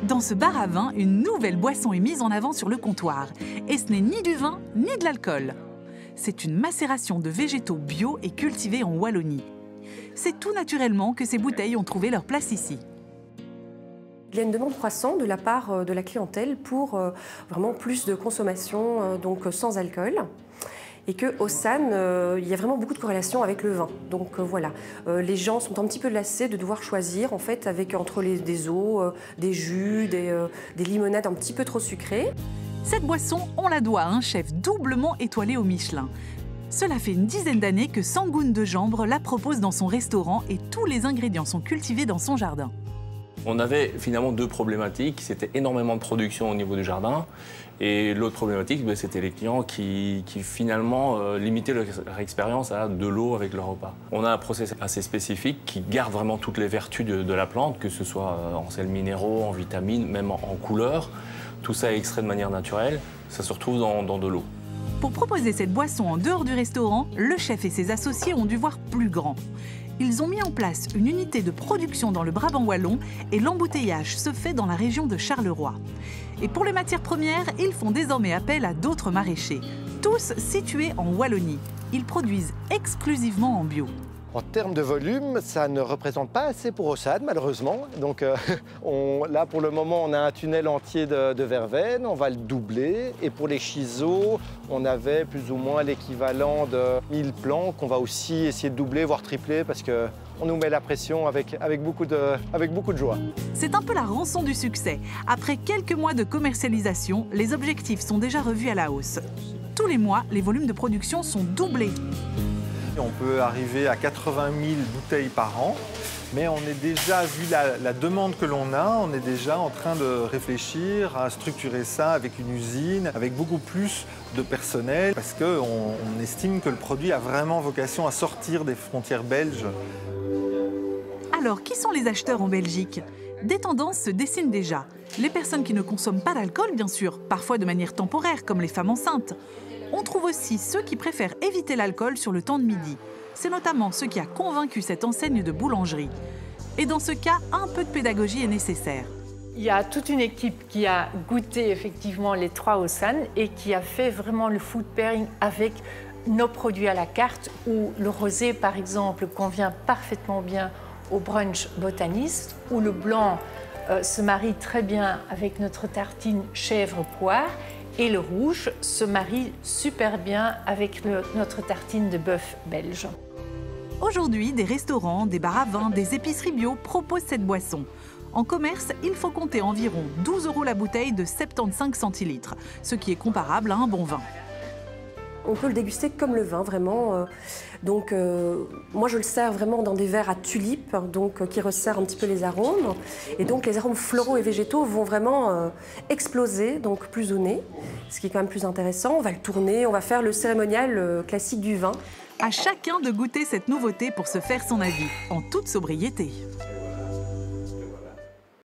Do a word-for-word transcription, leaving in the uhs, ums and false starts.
Dans ce bar à vin, une nouvelle boisson est mise en avant sur le comptoir. Et ce n'est ni du vin, ni de l'alcool. C'est une macération de végétaux bio et cultivés en Wallonie. C'est tout naturellement que ces bouteilles ont trouvé leur place ici. Il y a une demande croissante de la part de la clientèle pour euh, vraiment plus de consommation, euh, donc sans alcool. Et qu'au S A N, euh, il y a vraiment beaucoup de corrélations avec le vin. Donc euh, voilà, euh, les gens sont un petit peu lassés de devoir choisir en fait avec entre les, des eaux, euh, des jus, des, euh, des limonades un petit peu trop sucrées. Cette boisson, on la doit à un chef doublement étoilé au Michelin. Cela fait une dizaine d'années que Sangoun de Jambre la propose dans son restaurant et tous les ingrédients sont cultivés dans son jardin. On avait finalement deux problématiques. C'était énormément de production au niveau du jardin. Et l'autre problématique, ben, c'était les clients qui, qui finalement euh, limitaient leur, leur expérience à de l'eau avec leur repas. On a un process assez spécifique qui garde vraiment toutes les vertus de, de la plante, que ce soit en sels minéraux, en vitamines, même en, en couleurs. Tout ça est extrait de manière naturelle. Ça se retrouve dans, dans de l'eau. Pour proposer cette boisson en dehors du restaurant, le chef et ses associés ont dû voir plus grand. Ils ont mis en place une unité de production dans le Brabant wallon et l'embouteillage se fait dans la région de Charleroi. Et pour les matières premières, ils font désormais appel à d'autres maraîchers, tous situés en Wallonie. Ils produisent exclusivement en bio. En termes de volume, ça ne représente pas assez pour O S A N, malheureusement. Donc euh, on, là, pour le moment, on a un tunnel entier de, de verveine, on va le doubler. Et pour les chisos, on avait plus ou moins l'équivalent de mille plants qu'on va aussi essayer de doubler, voire tripler, parce qu'on nous met la pression avec, avec, beaucoup de, avec beaucoup de joie. C'est un peu la rançon du succès. Après quelques mois de commercialisation, les objectifs sont déjà revus à la hausse. Tous les mois, les volumes de production sont doublés. On peut arriver à quatre-vingt mille bouteilles par an, mais on est déjà, vu la, la demande que l'on a, on est déjà en train de réfléchir à structurer ça avec une usine, avec beaucoup plus de personnel, parce qu'on on estime que le produit a vraiment vocation à sortir des frontières belges. Alors, qui sont les acheteurs en Belgique ? Des tendances se dessinent déjà. Les personnes qui ne consomment pas d'alcool, bien sûr, parfois de manière temporaire, comme les femmes enceintes. On trouve aussi ceux qui préfèrent éviter l'alcool sur le temps de midi. C'est notamment ce qui a convaincu cette enseigne de boulangerie. Et dans ce cas, un peu de pédagogie est nécessaire. Il y a toute une équipe qui a goûté effectivement les trois O S A N et qui a fait vraiment le food pairing avec nos produits à la carte, où le rosé, par exemple, convient parfaitement bien au brunch botaniste, où le blanc euh, se marie très bien avec notre tartine chèvre-poire, et le rouge se marie super bien avec le, notre tartine de bœuf belge. Aujourd'hui, des restaurants, des bars à vin, des épiceries bio proposent cette boisson. En commerce, il faut compter environ douze euros la bouteille de soixante-quinze centilitres, ce qui est comparable à un bon vin. On peut le déguster comme le vin, vraiment. Donc, euh, moi, je le sers vraiment dans des verres à tulipes, donc, qui resserrent un petit peu les arômes. Et donc, les arômes floraux et végétaux vont vraiment euh, exploser, donc plus au nez, ce qui est quand même plus intéressant. On va le tourner, on va faire le cérémonial euh, classique du vin. À chacun de goûter cette nouveauté pour se faire son avis, en toute sobriété.